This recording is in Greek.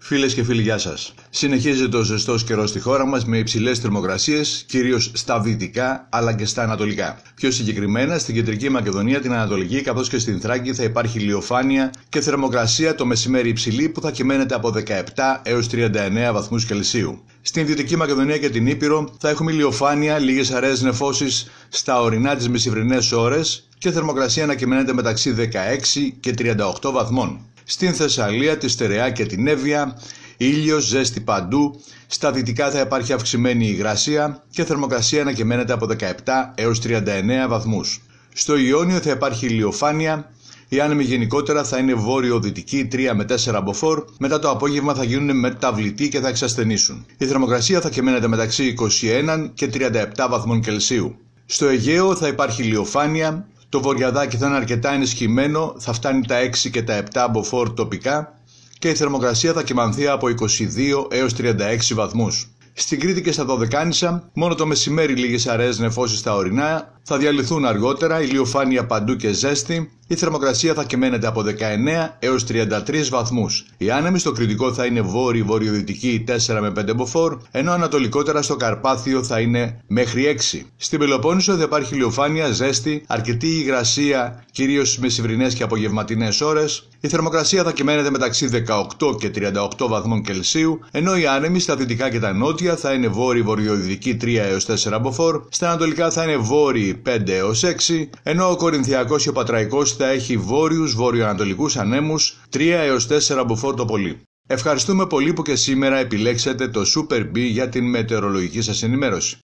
Φίλες και φίλοι, γεια σας. Συνεχίζεται ο ζεστός καιρός στη χώρα μας με υψηλές θερμοκρασίες, κυρίως στα δυτικά αλλά και στα ανατολικά. Πιο συγκεκριμένα, στην κεντρική Μακεδονία, την Ανατολική καθώς και στην Θράκη θα υπάρχει ηλιοφάνεια και θερμοκρασία το μεσημέρι υψηλή που θα κυμαίνεται από 17 έως 39 βαθμούς Κελσίου. Στην Δυτική Μακεδονία και την Ήπειρο θα έχουμε ηλιοφάνεια, λίγες αραιές νεφώσεις στα ορεινά τις μεσημβρινές ώρες και θερμοκρασία να κυμαίνεται μεταξύ 16 και 38 βαθμών. Στην Θεσσαλία, τη Στερεά και την Εύβοια, ήλιος, ζέστη παντού. Στα δυτικά θα υπάρχει αυξημένη υγρασία και θερμοκρασία να κυμαίνεται από 17 έως 39 βαθμούς. Στο Ιόνιο θα υπάρχει ηλιοφάνεια. Οι άνεμοι γενικότερα θα είναι βόρειο-δυτικοί 3 με 4 μποφόρ. Μετά το απόγευμα θα γίνουν μεταβλητοί και θα εξασθενήσουν. Η θερμοκρασία θα κυμαίνεται μεταξύ 21 και 37 βαθμών Κελσίου. Στο Αιγαίο θα υπάρχει ηλιοφάνεια. Το βορειαδάκι θα είναι αρκετά ενισχυμένο, θα φτάνει τα 6 και τα 7 μποφόρ τοπικά και η θερμοκρασία θα κυμανθεί από 22 έως 36 βαθμούς. Στην Κρήτη και στα Δωδεκάνησα, μόνο το μεσημέρι λίγες αραιές νεφώσεις στα ορεινά, θα διαλυθούν αργότερα, ηλιοφάνεια παντού και ζέστη. Η θερμοκρασία θα κυμαίνεται από 19 έως 33 βαθμούς. Οι άνεμοι στο Κρητικό θα είναι βόρειο-βορειοδυτικοί 4 με 5 μποφόρ, ενώ ανατολικότερα στο Καρπάθιο θα είναι μέχρι 6. Στην Πελοπόννησο θα υπάρχει ηλιοφάνεια, ζέστη, αρκετή υγρασία, κυρίως στις μεσημβρινές και απογευματινές ώρες. Η θερμοκρασία θα κυμαίνεται μεταξύ 18 και 38 βαθμών Κελσίου, ενώ οι άνεμοι στα δυτικά και τα νότια θα είναι βόρειο-βορειοδυτικοί 3 έως 4 μποφόρ, στα ανατολικά θα είναι βόρειοι 5 έως 6, ενώ ο Κορινθιακός και ο Πατραϊκός θα έχει βόρειους βορειοανατολικούς ανέμους 3 έως 4 μποφόρ το πολύ. Ευχαριστούμε πολύ που και σήμερα επιλέξατε το Super B για την μετεωρολογική σας ενημέρωση.